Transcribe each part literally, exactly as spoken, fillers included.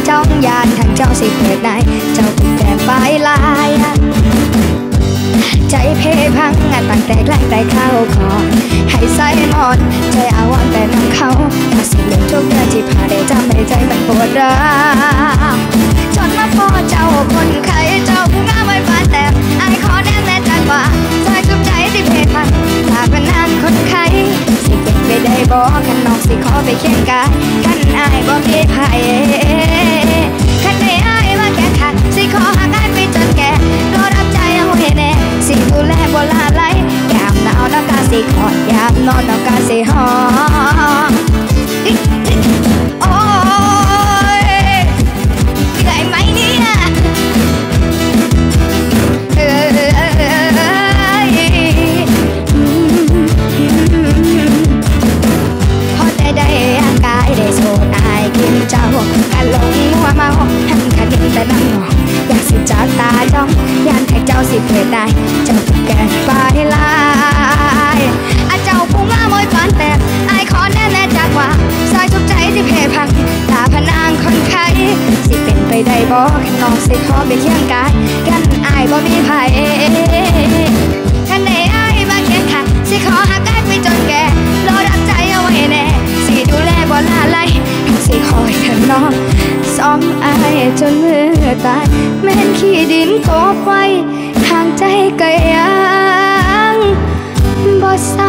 จ้องยานทางเจ้าสิเปิดไหนเจ้าเป็นแต่ปลายลายใจเพพังตั้งแต่แรกแต่เข้าก่อนให้ใส่หมอนใจอาวรแต่นำเขาถ้าสิ่งหนึ่งทุกเดือนที่ผ่านได้จำไม่ใจมันปวดร้าวจนมาพอเจ้าคนไข้เจ้าผู้งามไว้ฟ้าแต่ไอ้ขอแน่แน่จังว่าใจจุบใจที่เพพังหากเป็นนางคนไข้สิเป็นไปได้บอกขันนอกสิขอไปเคียงกายขันอายบ่มีไผขันได้อายมาแก่ขัดสิขอหักอายไปจนแก่รอรับใจเอาให้แน่สิดูแลบ่ลาไหลยามหนาวน้ำตาสิขอดยามนอนน้ำตาสิหอมโอ้ยได้ไหมเนี่ยเออพอแต่ได้ร่างกายได้โซนอายกินเจ้ากันลงมัวเมาหันขันแต่น้ำหนองอยากสิจากตาจ้องยานแท็กเจ้าสิเพื่อได้เจ้าแก่ปลายลายอาเจ้าผู้งามมวยปานแต่อายขอแน่แน่จากว่าสายทุกใจที่เพพังตาพนางคนไข้สิเป็นไปได้บ่ขันน้องสิขอไปเคียงกายกันอายบ่มีไผขันได้อายมาเคียงข้างสิขอหักอายไปจนแก่รอรับใจเอาไว้แน่สิดูแลบ่ลาไหลสิคอยเธอน้องซ้อมอายจนมือตายแม่นขี้ดินกบไว้ทางใจก็ยังบ่เศร้า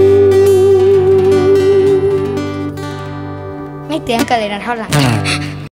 ไม่เตรียมกันเลยนะเท่าไหร่